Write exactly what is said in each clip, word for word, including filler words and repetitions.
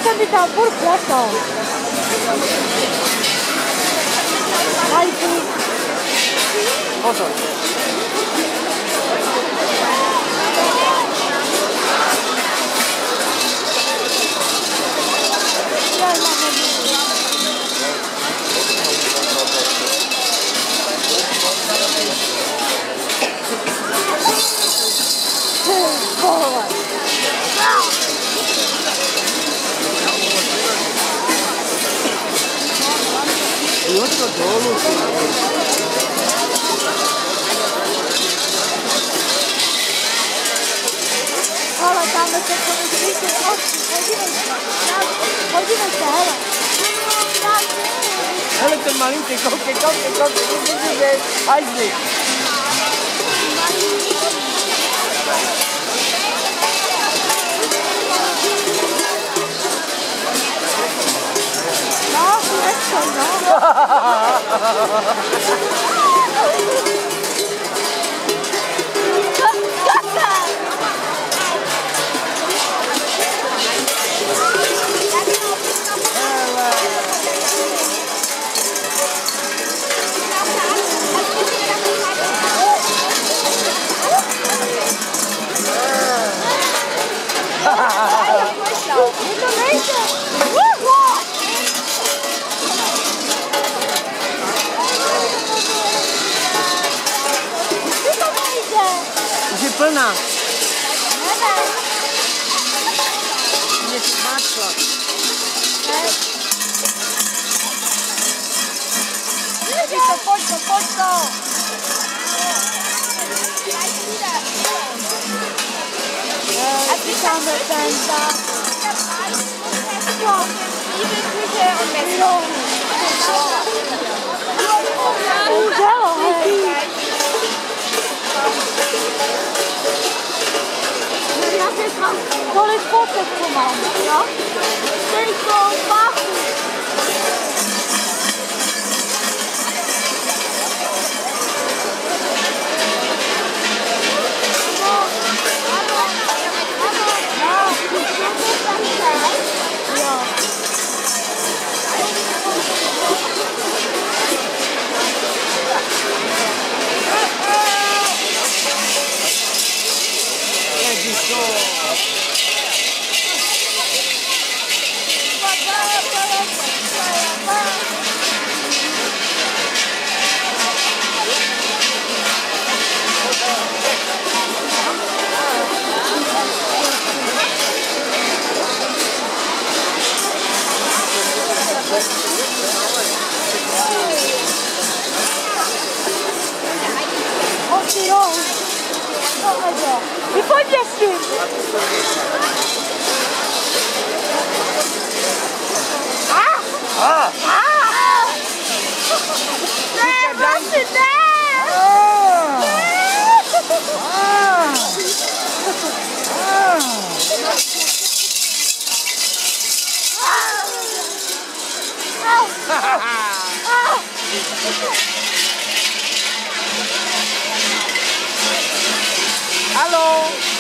se mi tam furt pletou. Majky. Pozor. Ale tam se to vidíte, podívejte, podívejte, hele. Hele, ten malinký, koukej, koukej, koukej, vidíš, že hajzli. No, nechce, no. Už je plná. Ne, Mě smáčla. Pojď to, pojď to, pojď to. A ty tam ten dá. Küche und Messer. Kolik fotek to mám, jo? Teďko, bachu. I pojďte s tím. Ah! Ah! Ah! Ne, prosím, ne! Ah! Ah! Ah! Hallo!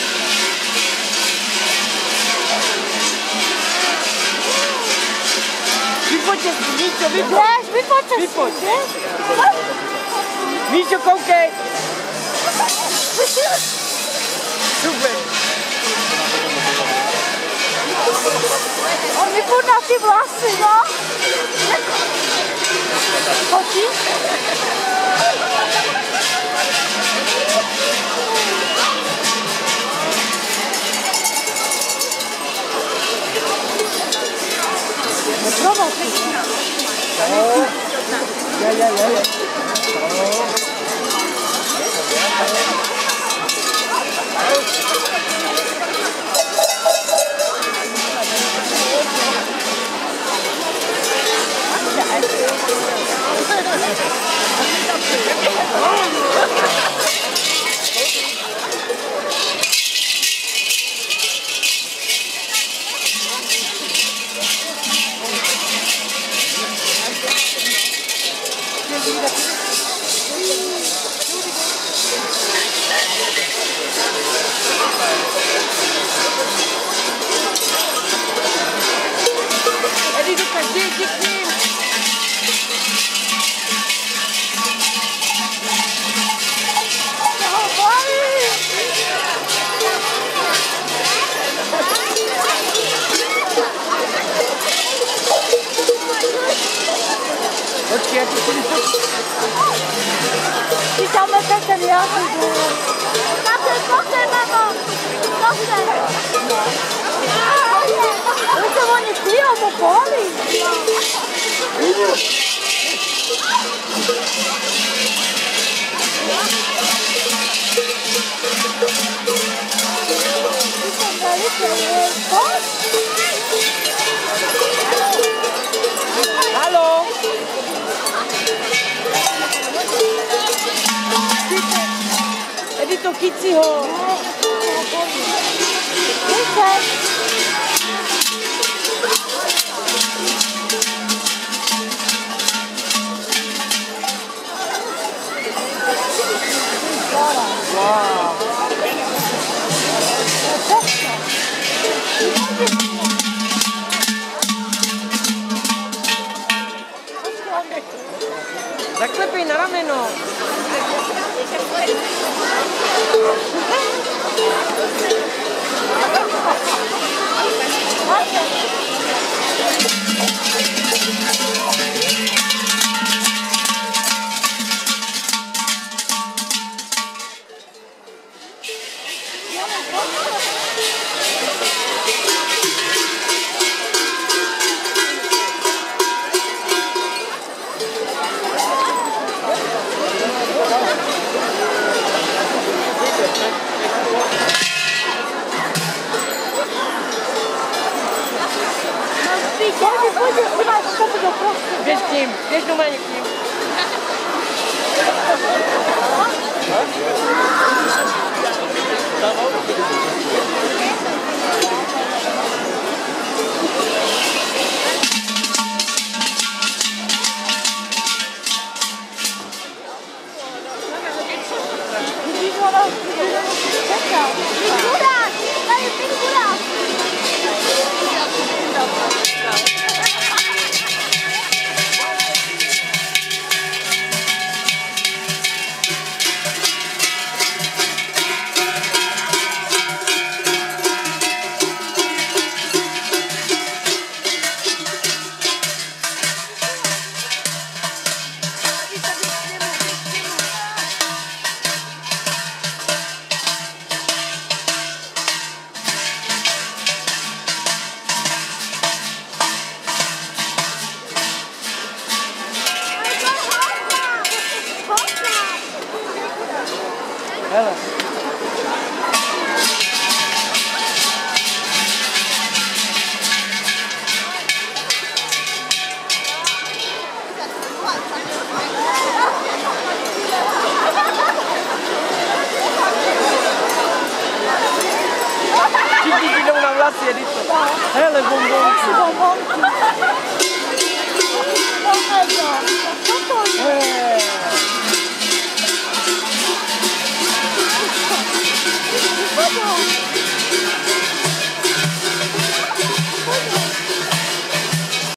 Vypoďte si, Míšo, vypoď! Běž, vypoďte si, Vypoď. běž! Míšo, koukej! Super! On mi furt na ty vlasy, no! Chodí? Oh. Ja, ja, ja, ja. Schau mal, das ist der Lehrer. Cocktail, Cocktail, Mama. Cocktail. Das ist aber nicht hier, aber vorne. Hallo! È di Tokizio! Wow! Zaklepej na rameno. Wiesz kim? Wiesz numernie kim? Hölle. Tutti di una classe di Hölle bonbon. Bonbon.